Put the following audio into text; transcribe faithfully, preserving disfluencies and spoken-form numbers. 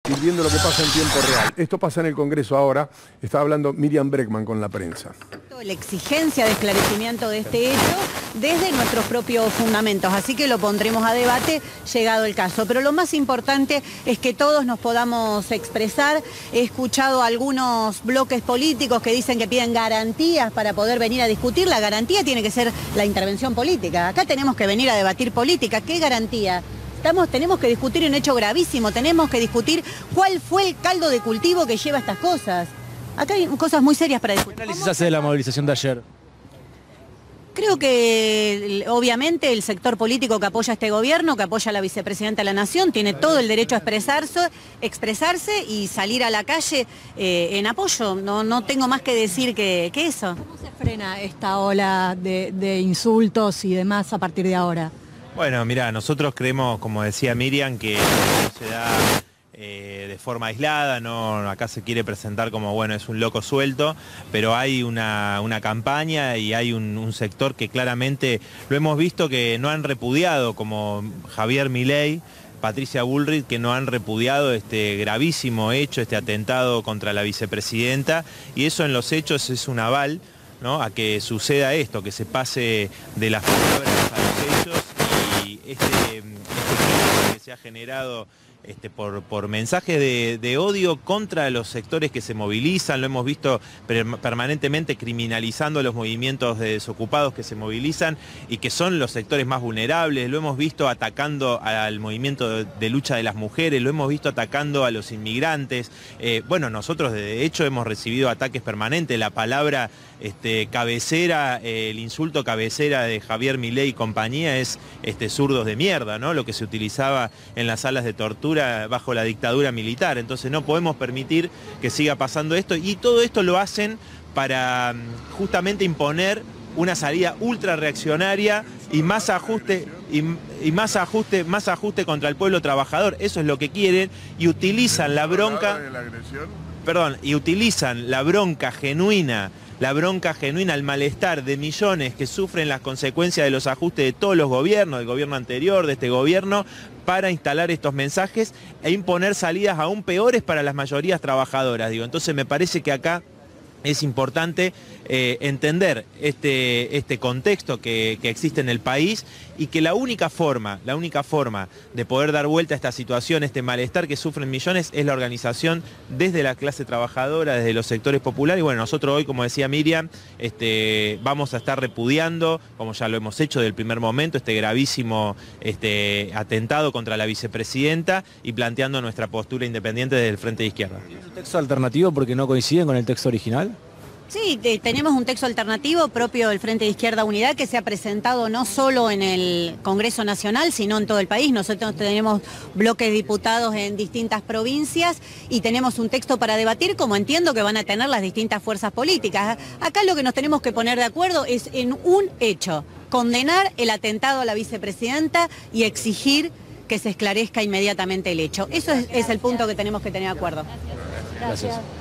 y viendo lo que pasa en tiempo real. Esto pasa en el Congreso ahora. Está hablando Miriam Bregman con la prensa. La exigencia de esclarecimiento de este hecho desde nuestros propios fundamentos, así que lo pondremos a debate llegado el caso. Pero lo más importante es que todos nos podamos expresar. He escuchado algunos bloques políticos que dicen que piden garantías para poder venir a discutir. La garantía tiene que ser la intervención política. Acá tenemos que venir a debatir política. ¿Qué garantía? Estamos, tenemos que discutir un hecho gravísimo, tenemos que discutir cuál fue el caldo de cultivo que lleva estas cosas. Acá hay cosas muy serias para discutir. ¿Qué análisis hace de la movilización de ayer? Creo que obviamente el sector político que apoya a este gobierno, que apoya a la vicepresidenta de la Nación, tiene todo el derecho a expresarse, expresarse y salir a la calle eh, en apoyo. No, no tengo más que decir que, que eso. ¿Cómo se frena esta ola de, de insultos y demás a partir de ahora? Bueno, mira, nosotros creemos, como decía Miriam, que no se da eh, de forma aislada, no, acá se quiere presentar como, bueno, es un loco suelto, pero hay una, una campaña y hay un, un sector que claramente lo hemos visto que no han repudiado, como Javier Milei, Patricia Bullrich, que no han repudiado este gravísimo hecho, este atentado contra la vicepresidenta, y eso en los hechos es un aval, ¿no?, a que suceda esto, que se pase de las palabras a los hechos. Este, este clima que se ha generado este, por, por mensajes de, de odio contra los sectores que se movilizan, lo hemos visto permanentemente criminalizando los movimientos de desocupados que se movilizan y que son los sectores más vulnerables, lo hemos visto atacando al movimiento de, de lucha de las mujeres, lo hemos visto atacando a los inmigrantes. Eh, bueno, nosotros de hecho hemos recibido ataques permanentes, la palabra este, cabecera, eh, el insulto cabecera de Javier Milei y compañía es este, zurdos de mierda, ¿no?, lo que se utilizaba en las salas de tortura bajo la dictadura militar. Entonces no podemos permitir que siga pasando esto, y todo esto lo hacen para justamente imponer una salida ultra reaccionaria y más ajuste y, y más ajuste más ajuste contra el pueblo trabajador. Eso es lo que quieren, y utilizan la bronca perdón y utilizan la bronca genuina la bronca genuina, el malestar de millones que sufren las consecuencias de los ajustes de todos los gobiernos, del gobierno anterior, de este gobierno, para instalar estos mensajes e imponer salidas aún peores para las mayorías trabajadoras. Digo, entonces me parece que acá es importante eh, entender este, este contexto que, que existe en el país, y que la única forma, la única forma de poder dar vuelta a esta situación, este malestar que sufren millones, es la organización desde la clase trabajadora, desde los sectores populares. Y bueno, nosotros hoy, como decía Miriam, este, vamos a estar repudiando, como ya lo hemos hecho desde el primer momento, este gravísimo este, atentado contra la vicepresidenta, y planteando nuestra postura independiente desde el Frente de Izquierda. ¿Es un texto alternativo porque no coinciden con el texto original? Sí, te, tenemos un texto alternativo propio del Frente de Izquierda Unidad que se ha presentado no solo en el Congreso Nacional, sino en todo el país. Nosotros tenemos bloques de diputados en distintas provincias y tenemos un texto para debatir, como entiendo que van a tener las distintas fuerzas políticas. Acá lo que nos tenemos que poner de acuerdo es en un hecho: condenar el atentado a la vicepresidenta y exigir que se esclarezca inmediatamente el hecho. Eso es, es el punto que tenemos que tener de acuerdo. Gracias.